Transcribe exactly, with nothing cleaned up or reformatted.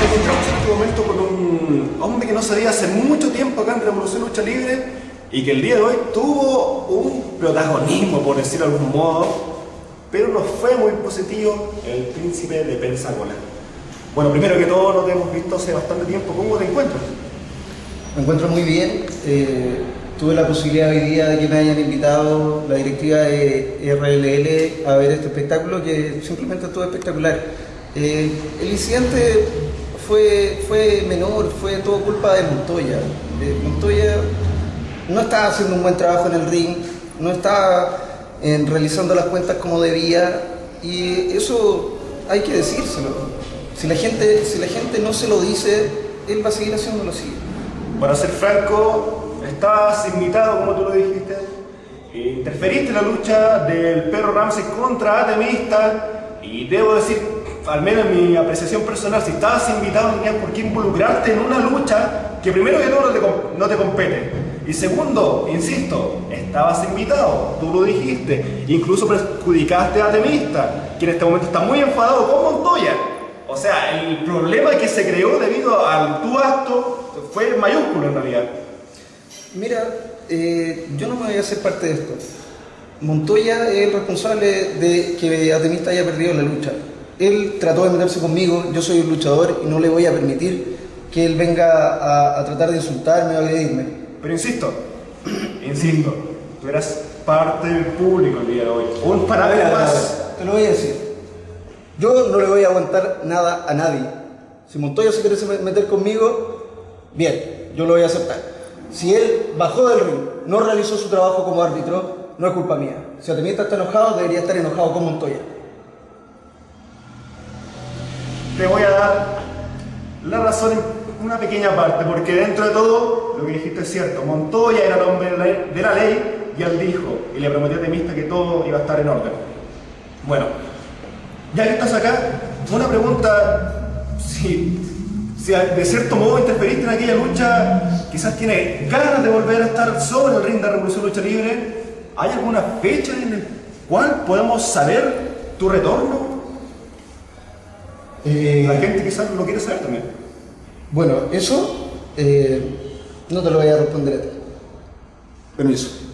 encontramos en este momento con un hombre que no se veía hace mucho tiempo acá en Revolución Lucha Libre y que el día de hoy tuvo un protagonismo, por decirlo de algún modo, pero no fue muy positivo, el príncipe de Pensacola. Bueno, primero que todo, no te hemos visto hace bastante tiempo. ¿Cómo te encuentras? Me encuentro muy bien. Eh, tuve la posibilidad hoy día de que me hayan invitado la directiva de R L L a ver este espectáculo, que simplemente estuvo espectacular. Eh, el incidente fue, fue menor, fue todo culpa de Montoya. Eh, Montoya no estaba haciendo un buen trabajo en el ring, no estaba eh, realizando las cuentas como debía, y eso hay que decírselo. Si la gente, si la gente no se lo dice, él va a seguir haciéndolo así. Para ser franco, estabas invitado, como tú lo dijiste, eh, interferiste en la lucha del Perro Ramsey contra Atemista, y debo decir, al menos en mi apreciación personal, si estabas invitado no tenías por qué involucrarte en una lucha que primero que todo no te, no te compete, y segundo, insisto, estabas invitado, tú lo dijiste, incluso perjudicaste a Atemista, que en este momento está muy enfadado con Montoya. O sea, el problema que se creó debido a tu acto fue mayúsculo en realidad. Mira, eh, yo no me voy a hacer parte de esto. Montoya es el responsable de que Atemista haya perdido la lucha. Él trató de meterse conmigo, yo soy un luchador y no le voy a permitir que él venga a, a tratar de insultarme o agredirme. Pero insisto, insisto, tú eras parte del público el día de hoy. Un parámetro más. Te lo voy a decir. Yo no le voy a aguantar nada a nadie. Si Montoya se quiere meter conmigo, bien, yo lo voy a aceptar. Si él bajó del ring, no realizó su trabajo como árbitro, no es culpa mía. Si Atemista está enojado, debería estar enojado con Montoya. Te voy a dar la razón en una pequeña parte, porque dentro de todo, lo que dijiste es cierto. Montoya era el hombre de la ley y él dijo, y le prometió a Atemista que todo iba a estar en orden. Bueno, ya que estás acá, una pregunta, si, si de cierto modo interferiste en aquella lucha, quizás tienes ganas de volver a estar sobre el ring de Revolución Lucha Libre, ¿hay alguna fecha en la cual podemos saber tu retorno? Eh, la gente quizás lo quiere saber también. Bueno, eso eh, no te lo voy a responder a ti. Permiso.